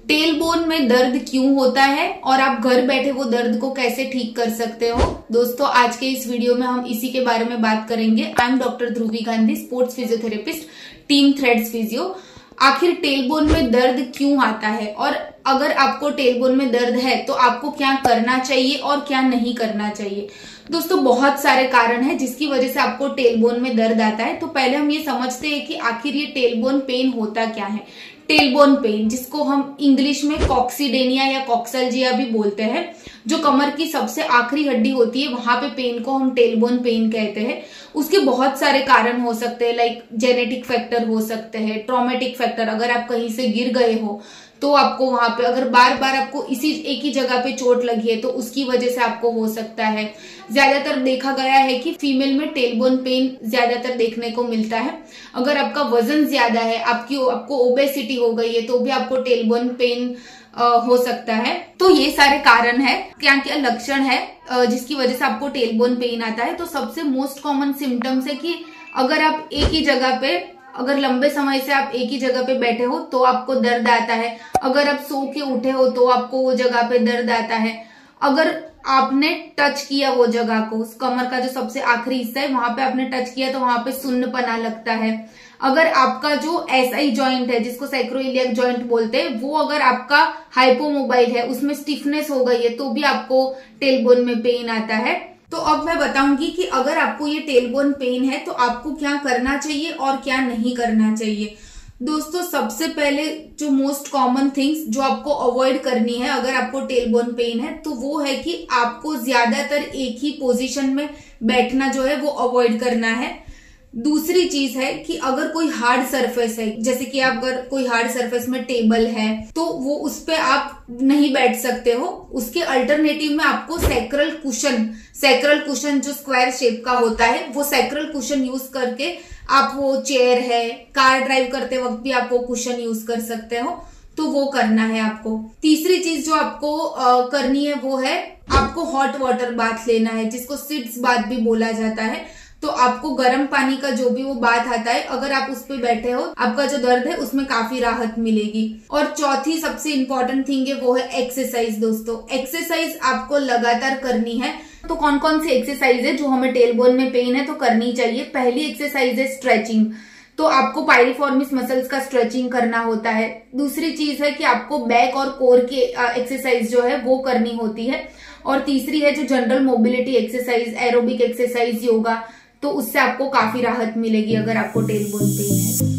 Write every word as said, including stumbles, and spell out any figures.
Tail bone में दर्द क्यों होता है और आप घर बैठे वो दर्द को कैसे ठीक कर सकते हो। दोस्तों आज के इस वीडियो में हम इसी के बारे में बात करेंगे। I am doctor Dhruvi Gandhi, sports physiotherapist, team threads physio. आखिर टेल बोन में दर्द क्यों आता है और अगर आपको टेल बोन में दर्द है तो आपको क्या करना चाहिए और क्या नहीं करना चाहिए। दोस्तों बहुत सारे कारण हैं जिसकी वजह से आपको टेल बोन में दर्द आता है। तो पहले हम ये समझते हैं कि आखिर ये टेल बोन पेन होता क्या है। टेल बोन पेन, जिसको हम इंग्लिश में कॉक्सीडेनिया या कॉक्सल्जिया भी बोलते हैं, जो कमर की सबसे आखिरी हड्डी होती है वहां पे पेन को हम टेल बोन पेन कहते हैं। उसके बहुत सारे कारण हो सकते हैं, लाइक जेनेटिक फैक्टर हो सकते हैं, ट्रॉमेटिक फैक्टर, अगर आप कहीं से गिर गए हो तो आपको वहां पे, अगर बार बार आपको इसी एक ही जगह पे चोट लगी है तो उसकी वजह से आपको हो सकता है। ज्यादातर देखा गया है कि फीमेल में टेल बोन पेन ज्यादातर देखने को मिलता है। अगर आपका वजन ज्यादा है, आपकी आपको ओबेसिटी हो गई है तो भी आपको टेल बोन पेन हो सकता है। तो ये सारे कारण है, क्या क्या लक्षण है जिसकी वजह से आपको टेल बोन पेन आता है। तो सबसे मोस्ट कॉमन सिम्टम्स है कि अगर आप एक ही जगह पे, अगर लंबे समय से आप एक ही जगह पे बैठे हो तो आपको दर्द आता है। अगर आप सो के उठे हो तो आपको वो जगह पे दर्द आता है। अगर आपने टच किया वो जगह को, उस कमर का जो सबसे आखिरी हिस्सा है वहां पे आपने टच किया तो वहां पे सुन्नपना लगता है। अगर आपका जो एसआई जॉइंट है, जिसको सैक्रोइलियक जॉइंट बोलते हैं, वो अगर आपका हाइपोमोबाइल है, उसमें स्टिफनेस हो गई है तो भी आपको टेल बोन में पेन आता है। तो अब मैं बताऊंगी कि अगर आपको ये टेल बोन पेन है तो आपको क्या करना चाहिए और क्या नहीं करना चाहिए। दोस्तों सबसे पहले जो मोस्ट कॉमन थिंग्स जो आपको अवॉइड करनी है अगर आपको टेल बोन पेन है तो वो है कि आपको ज्यादातर एक ही पोजीशन में बैठना जो है वो अवॉइड करना है। दूसरी चीज है कि अगर कोई हार्ड सरफेस है, जैसे कि आप अगर कोई हार्ड सरफेस में टेबल है तो वो उस पे आप नहीं बैठ सकते हो। उसके अल्टरनेटिव में आपको सैक्रल कुशन, सैक्रल कुशन जो स्क्वायर शेप का होता है, वो सैक्रल कुशन यूज करके आप, वो चेयर है, कार ड्राइव करते वक्त भी आप वो कुशन यूज कर सकते हो, तो वो करना है आपको। तीसरी चीज जो आपको आ, करनी है वो है आपको हॉट वाटर बाथ लेना है, जिसको सिड्स बाथ भी बोला जाता है। तो आपको गर्म पानी का जो भी वो बात आता है, अगर आप उस पे बैठे हो आपका जो दर्द है उसमें काफी राहत मिलेगी। और चौथी सबसे इंपॉर्टेंट थिंग है वो है एक्सरसाइज। दोस्तों एक्सरसाइज आपको लगातार करनी है। तो कौन कौन सी एक्सरसाइज है जो हमें टेल बोन में पेन है तो करनी चाहिए। पहली एक्सरसाइज है स्ट्रेचिंग, तो आपको पाइरिफॉर्मिस मसल्स का स्ट्रेचिंग करना होता है। दूसरी चीज है कि आपको बैक और कोर की एक्सरसाइज जो है वो करनी होती है। और तीसरी है जो general mobility exercise, aerobic exercise, yoga, तो उससे आपको काफी राहत मिलेगी अगर आपको टेल बोन पेन है।